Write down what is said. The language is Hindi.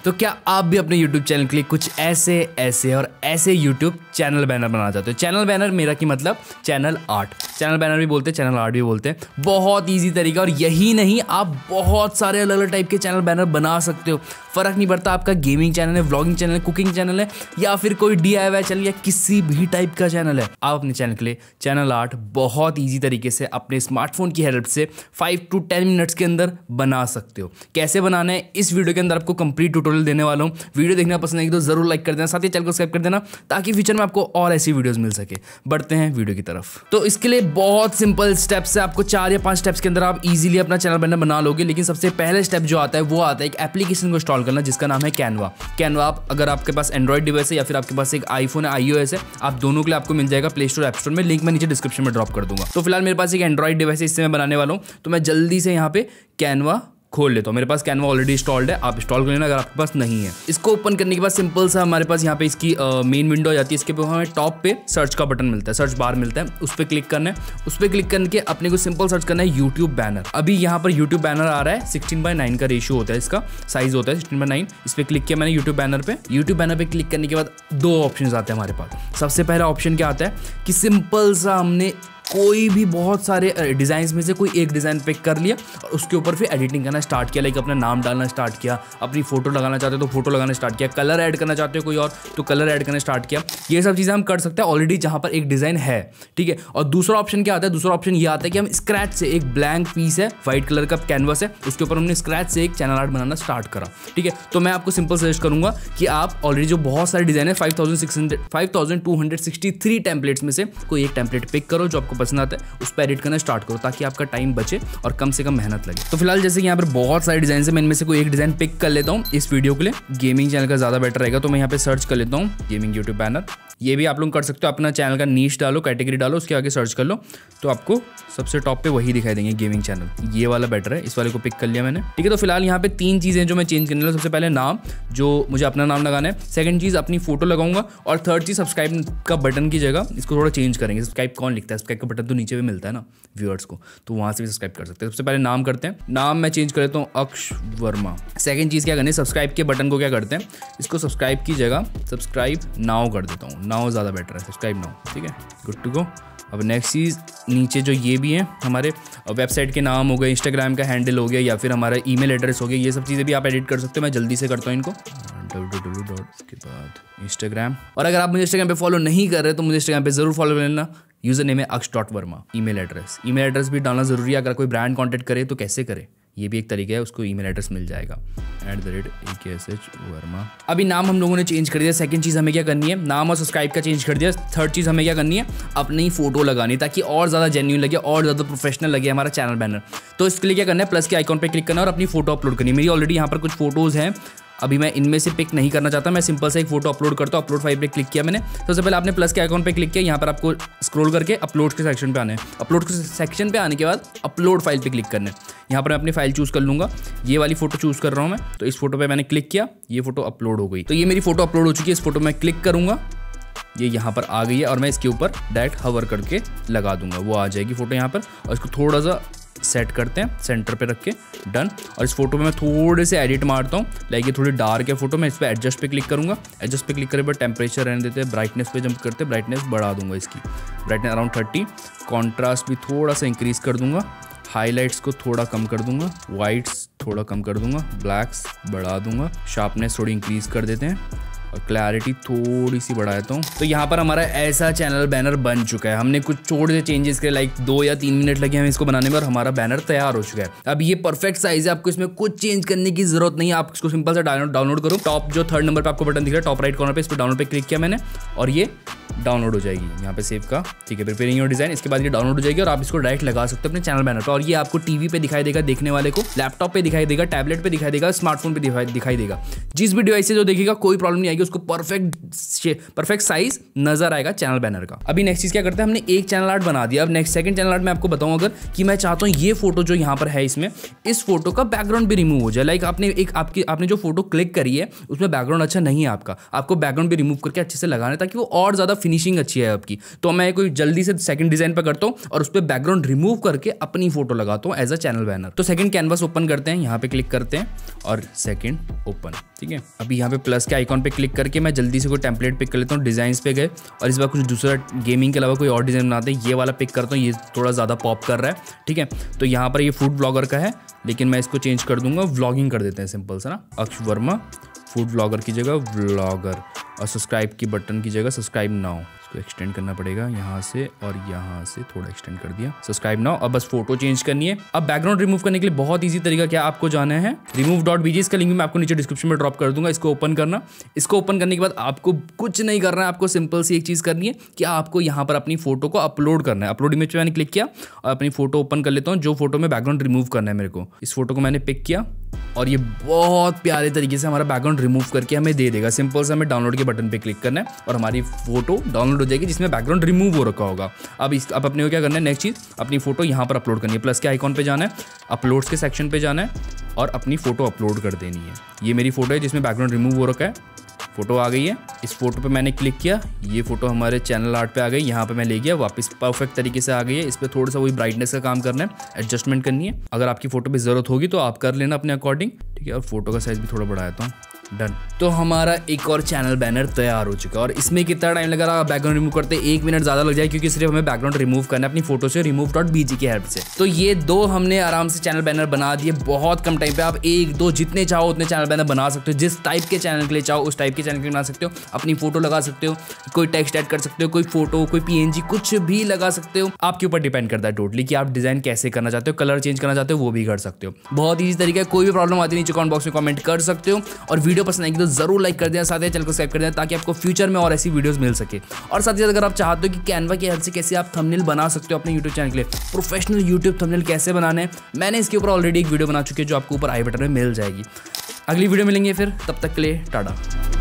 तो क्या आप भी अपने YouTube चैनल के लिए कुछ ऐसे YouTube चैनल बैनर बनाना चाहते हो? चैनल बैनर मेरा की मतलब चैनल आर्ट, चैनल बैनर भी बोलते हैं, चैनल आर्ट भी बोलते हैं। बहुत इजी तरीका, और यही नहीं, आप बहुत सारे अलग अलग टाइप के चैनल बैनर बना सकते हो। फर्क नहीं पड़ता आपका गेमिंग चैनल है, व्लॉगिंग चैनल है, कुकिंग चैनल है, या फिर कोई DIY चैनल या किसी भी टाइप का चैनल है। आप अपने चैनल के लिए चैनल आर्ट बहुत ईजी तरीके से अपने स्मार्टफोन की हेल्प से 5 to 10 मिनट्स के अंदर बना सकते हो। कैसे बनाना है इस वीडियो के अंदर आपको कंप्लीट ट्यूटोरियल देने वाला हूँ। वीडियो देखना पसंद है तो जरूर लाइक कर देना, साथ ही चैनल को सब्सक्राइब कर देना ताकि फ्यूचर में आपको और ऐसी वीडियोस मिल सके। बढ़ते हैं वीडियो की तरफ। तो इसके लिए बहुत सिंपल स्टेप्स है, आपको 4 या 5 स्टेप्स के अंदर आप इजीली अपना चैनल बैनर बना लोगे। लेकिन सबसे पहले स्टेप जो आता है वो आता है एक एप्लीकेशन को इंस्टॉल करना जिसका नाम है कैनवा। आप अगर आपके पास एंड्रॉइड डिवाइस है या फिर आपके पास एक आईफोन है, iOS है, आप दोनों के लिए आपको मिल जाएगा प्ले स्टोर, ऐप स्टोर में। लिंक मैं नीचे डिस्क्रिप्शन में ड्रॉप कर दूंगा। तो फिलहाल मेरे पास एक एंड्रॉइड डिवाइस है, इससे मैं बनाने वाला हूँ। तो मैं जल्दी से यहाँ पे कैनवा खोल लेता हूँ। मेरे पास कैनवा ऑलरेडी इंस्टॉल्ड है, आप इंस्टॉल कर लेना अगर आपके पास नहीं है। इसको ओपन करने के बाद सिंपल सा हमारे पास यहाँ पे इसकी मेन विंडो आ जाती है। इसके ऊपर हमें टॉप पे सर्च का बटन मिलता है, सर्च बार मिलता है, उस पर क्लिक करना है। उस पर क्लिक करके अपने को सिंपल सर्च करना है यूट्यूब बैनर। अभी यहाँ पर यूट्यूब बैनर आ रहा है, 16:9 का रेशियो होता है, इसका साइज होता है 16:9। इस पर क्लिक किया मैंने यूट्यूब बैनर पे। यूट्यूब बैनर पे क्लिक करने के बाद 2 ऑप्शन आते हैं हमारे पास। सबसे पहला ऑप्शन क्या आता है कि सिंपल सा हमने कोई भी बहुत सारे डिज़ाइंस में से कोई एक डिज़ाइन पिक कर लिया और उसके ऊपर फिर एडिटिंग करना स्टार्ट किया। लाइक अपना नाम डालना स्टार्ट किया, अपनी फोटो लगाना चाहते हो तो फोटो लगाना स्टार्ट किया, कलर ऐड करना चाहते हो कोई और तो कलर ऐड करना स्टार्ट किया। ये सब चीज़ें हम कर सकते हैं ऑलरेडी जहाँ पर एक डिज़ाइन है, ठीक है। और दूसरा ऑप्शन क्या आता है? दूसरा ऑप्शन ये आता है कि हम स्क्रैच से एक ब्लैंक पीस है, व्हाइट कलर का कैनवस है, उसके ऊपर हमने स्क्रैच से एक चैनल आर्ट बनाना स्टार्ट करा, ठीक है। तो मैं आपको सिंपल सजेस्ट करूंगा कि आप ऑलरेडी जो बहुत सारे डिज़ाइन है 5263 टेम्पलेट्स में से कोई एक टेम्पलेट पिक करो जो आपको पसंद आता है, उस पर एडिट करना स्टार्ट करो ताकि आपका टाइम बचे और कम से कम मेहनत लगे। तो फिलहाल जैसे कि यहाँ पर बहुत सारे डिजाइन है, मैं इनमें से कोई एक डिजाइन पिक कर लेता हूँ इस वीडियो के लिए। गेमिंग चैनल का ज़्यादा बेटर रहेगा, तो मैं यहाँ पे सर्च कर लेता हूँ गेमिंग यूट्यूब बैनर। ये भी आप लोग कर सकते हो, अपना चैनल का नीश डालो, कैटेगरी डालो, उसके आगे सर्च कर लो तो आपको सबसे टॉप पे वही दिखाई देंगे गेमिंग चैनल। ये वाला बेटर है, इस वाले को पिक कर लिया मैंने, ठीक है। तो फिलहाल यहाँ पे 3 चीज़ें जो मैं चेंज करने वाला। सबसे पहले नाम, जो मुझे अपना नाम लगाना है। सेकंड चीज़ अपनी फोटो लगाऊंगा, और थर्ड चीज़ सब्सक्राइब का बटन की जगह इसको थोड़ा चेंज करेंगे। सब्सक्राइब कौन लिखता है? सब्सक्राइब का बटन तो नीचे भी मिलता है ना व्यूअर्स को, तो वहाँ से भी सब्सक्राइब कर सकते हैं। सबसे पहले नाम करते हैं, नाम मैं चेंज कर लेता हूँ अक्ष वर्मा। सेकंड चीज़ क्या करनी है? सब्सक्राइब के बटन को क्या करते हैं, इसको सब्सक्राइब की जगह सब्सक्राइब नाउ कर देता हूँ। नाउ ज़्यादा बेटर है, सब्सक्राइब नाउ, ठीक है, गुड टू गो। अब नेक्स्ट चीज़ नीचे जो ये भी है हमारे वेबसाइट के नाम हो गए, इंस्टाग्राम का हैंडल हो गया, या फिर हमारा ईमेल एड्रेस हो गया, ये सब चीज़ें भी आप एडिट कर सकते हो। मैं जल्दी से करता हूँ इनको, www. के बाद इंस्टाग्राम। और अगर आप मुझे इंस्टाग्राम पे फॉलो नहीं कर रहे तो मुझे इंस्टाग्राम पे जरूर फॉलो कर लेना। यूज़र नेम है अक्ष.वर्मा। ईमेल एड्रेस भी डालना ज़रूरी है। अगर कोई ब्रांड कॉन्टैक्ट करे तो कैसे करे, ये भी एक तरीका है, उसको ईमेल एड्रेस मिल जाएगा @AKSH वर्मा। अभी नाम हम लोगों ने चेंज कर दिया। सेकंड चीज़ हमें क्या करनी है? नाम और सब्सक्राइब का चेंज कर दिया। थर्ड चीज़ हमें क्या करनी है? अपनी फोटो लगानी, ताकि और ज़्यादा जेन्युइन लगे, और ज़्यादा प्रोफेशनल लगे हमारा चैनल बैनर। तो इसके लिए क्या करना है? प्लस के आइकॉन पर क्लिक करना और अपनी फोटो अपलोड करनी है। मेरी ऑलरेडी यहाँ पर कुछ फोटोज़ हैं, अभी मैं इनमें से पिक नहीं करना चाहता, मैं सिंपल से एक फोटो अपलोड करता हूँ। अपलोड फाइल पे क्लिक किया मैंने। सबसे पहले आपने प्लस के आइकॉन पे क्लिक किया, यहाँ पर आपको स्क्रॉल करके अपलोड के सेक्शन पे आना है। अपलोड के सेक्शन पे आने के बाद अपलोड फाइल पे क्लिक करना है। यहाँ पर मैं अपनी फाइल चूज़ कर लूँगा, ये वाली फोटो चूज़ कर रहा हूँ मैं। तो इस फोटो पर मैंने क्लिक किया, ये फोटो अपलोड हो गई। तो ये मेरी फोटो अपलोड हो चुकी है। इस फोटो में क्लिक करूँगा, ये यहाँ पर आ गई है, और मैं इसके ऊपर डायरेक्ट हवर करके लगा दूंगा, वो आ जाएगी फोटो यहाँ पर। और इसको थोड़ा सा सेट करते हैं सेंटर पे रख के, डन। और इस फोटो में मैं थोड़े से एडिट मारता हूँ, लाइक ये थोड़ी डार्क है फोटो। मैं इस पर एडजस्ट पे क्लिक करूँगा, एडजस्ट पे क्लिक करे पर टेम्परेचर रहने देते हैं, ब्राइटनेस पे जंप करते हैं, ब्राइटनेस बढ़ा दूंगा, इसकी ब्राइटनेस अराउंड 30, कॉन्ट्रास्ट भी थोड़ा सा इंक्रीज़ कर दूंगा, हाईलाइट्स को थोड़ा कम कर दूंगा, वाइट्स थोड़ा कम कर दूंगा, ब्लैक्स बढ़ा दूंगा, शार्पनेस थोड़ी इंक्रीज़ कर देते हैं, और क्लैरिटी थोड़ी सी बढ़ा देता हूँ। तो यहाँ पर हमारा ऐसा चैनल बैनर बन चुका है। हमने कुछ छोटे से चेंजेस करे, लाइक 2 या 3 मिनट लगे हमें इसको बनाने में, और हमारा बैनर तैयार हो चुका है। अब ये परफेक्ट साइज है, आपको इसमें कुछ चेंज करने की जरूरत नहीं है। आप इसको सिंपल से डाउनलोड करो। टॉप जो 3rd नंबर पर आपको बटन दिख रहा है, टॉप राइट कॉर्नर पे, इस पर डाउनलोड पे क्लिक किया मैंने, और ये डाउनलोड हो जाएगी यहाँ पे सेव का, ठीक है, प्रिपेयरिंग योर डिजाइन। इसके बाद ये डाउनलोड हो जाएगी और आप इसको डायरेक्ट लगा सकते हो अपने चैनल बैनर पर। और ये आपको टीवी पे दिखाई देगा देखने वाले को, लैपटॉप पे दिखाई देगा, टैबलेट पे दिखाई देगा, स्मार्टफोन पे दिखाई देगा। जिस भी डिवाइस से जो देखेगा कोई प्रॉब्लम नहीं आएगी, उसको परफेक्ट साइज नजर आएगा चैनल बैनर का। अभी नेक्स्ट चीज क्या करते हैं, हमने एक चैनल आर्ट बना दिया। अब नेक्स्ट सेकंड चैनल आर्ट मैं आपको बताऊं अगर कि मैं चाहता हूं ये फोटो जो यहाँ पर है, इसमें इस फोटो का बैकग्राउंड भी रिमूव हो जाए। लाइक आपने जो फोटो क्लिक करी है उसमें बैकग्राउंड अच्छा नहीं है आपका, आपको बैकग्राउंड भी रिमूव करके अच्छे से लगाना है ताकि वो और ज्यादा फिनिशिंग अच्छी है आपकी। तो मैं कोई जल्दी से सेकंड डिजाइन पर करता हूँ और उस पर बैकग्राउंड रिमूव करके अपनी फोटो लगाता हूँ एज अ चैनल बैनर। तो सेकंड कैनवास ओपन करते हैं, यहाँ पे क्लिक करते हैं और सेकंड ओपन। ठीक है, अभी यहाँ पे प्लस के आइकॉन पे क्लिक करके मैं जल्दी से कोई टेम्पलेट पिक कर लेता हूँ। डिजाइन पे गए और इस बार कुछ दूसरा गेमिंग के अलावा कोई और डिजाइन बनाते हैं। ये वाला पिक करता हूँ, ये थोड़ा ज़्यादा पॉप कर रहा है। ठीक है, तो यहाँ पर ये फूड ब्लॉगर का है, लेकिन मैं इसको चेंज कर दूंगा, व्लॉगिंग कर देते हैं सिंपल सा ना। अक्ष वर्मा फूड ब्लॉगर की जगह व्लॉगर, और सब्सक्राइब की बटन की जगह सब्सक्राइब नाउ। इसको एक्सटेंड करना पड़ेगा यहाँ से और यहाँ से थोड़ा एक्सटेंड कर दिया, सब्सक्राइब नाउ। अब बस फोटो चेंज करनी है। अब बैकग्राउंड रिमूव करने के लिए बहुत ईजी तरीका क्या आपको जाना है, remove.bg, इसका लिंक मैं आपको नीचे डिस्क्रिप्शन में ड्रॉप कर दूंगा। इसको ओपन करना, इसको ओपन करने के बाद आपको कुछ नहीं करना है, आपको सिंपल सी एक चीज़ करनी है कि आपको यहाँ पर अपनी फोटो को अपलोड करना है। अपलोड इमेज पे मैंने क्लिक किया और अपनी फोटो ओपन कर लेता हूँ, जो फोटो में बैकग्राउंड रिमूव करना है मेरे को। इस फोटो को मैंने पिक किया और ये बहुत प्यारे तरीके से हमारा बैकग्राउंड रिमूव करके हमें दे देगा। सिंपल से हमें डाउनलोड के बटन पे क्लिक करना है और हमारी फोटो डाउनलोड हो जाएगी जिसमें बैकग्राउंड रिमूव हो रखा होगा। अब अपने को क्या करना है, नेक्स्ट चीज़ अपनी फोटो यहाँ पर अपलोड करनी है। प्लस के आइकॉन पे जाना है, अपलोड्स के सेक्शन पे जाना है और अपनी फोटो अपलोड कर देनी है। ये मेरी फोटो है जिसमें बैकग्राउंड रिमूव हो रखा है, फोटो आ गई है। इस फोटो पे मैंने क्लिक किया, ये फोटो हमारे चैनल आर्ट पे आ गई। यहाँ पे मैं ले गया वापस, परफेक्ट तरीके से आ गई है। इस पर थोड़ा सा वही ब्राइटनेस का काम करना है, एडजस्टमेंट करनी है। अगर आपकी फोटो पे जरूरत होगी तो आप कर लेना अपने अकॉर्डिंग। ठीक है, और फोटो का साइज भी थोड़ा बढ़ा देता हूँ, डन। तो हमारा एक और चैनल बैनर तैयार हो चुका है। और इसमें कितना टाइम लगा रहा, बैकग्राउंड रिमूव करते 1 मिनट ज़्यादा लग जाए, क्योंकि सिर्फ हमें बैकग्राउंड रिमूव करना है अपनी फोटो से remove.bg की हेल्प से। तो ये 2 हमने आराम से चैनल बैनर बना दिए बहुत कम टाइम पे। आप 1-2 जितने चाहो उतने चैनल बैनर बना सकते हो, जिस टाइप के चैनल के लिए चाहो उस टाइप के चैनल के लिए बना सकते हो। अपनी फोटो लगा सकते हो, कोई टेक्स्ट ऐड कर सकते हो, कोई फोटो, कोई PNG, कुछ भी लगा सकते हो। आपके ऊपर डिपेंड करता है टोटली कि आप डिजाइन कैसे करना चाहते हो, कलर चेंज करना चाहते हो वो भी कर सकते हो। बहुत ईजी तरीका है, कोई भी प्रॉब्लम आती है नीचे कमेंट बॉक्स में कमेंट कर सकते हो। और वीडियो पसंद आएगी तो जरूर लाइक कर देना, साथ ही चैनल को सब्सक्राइब कर देना ताकि आपको फ्यूचर में और ऐसी वीडियोस मिल सके। और साथ ही साथ अगर आप चाहते हो कि कैनवा की हेल्प से कैसे आप थंबनेल बना सकते हो अपने यूट्यूब चैनल के लिए, प्रोफेशनल यूट्यूब थंबनेल कैसे बनाने हैं, मैंने इसके ऊपर ऑलरेडी एक वीडियो बना चुकी है जो आपको ऊपर आई बटन में मिल जाएगी। अगली वीडियो मिलेंगे फिर, तब तक के लिए टाटा।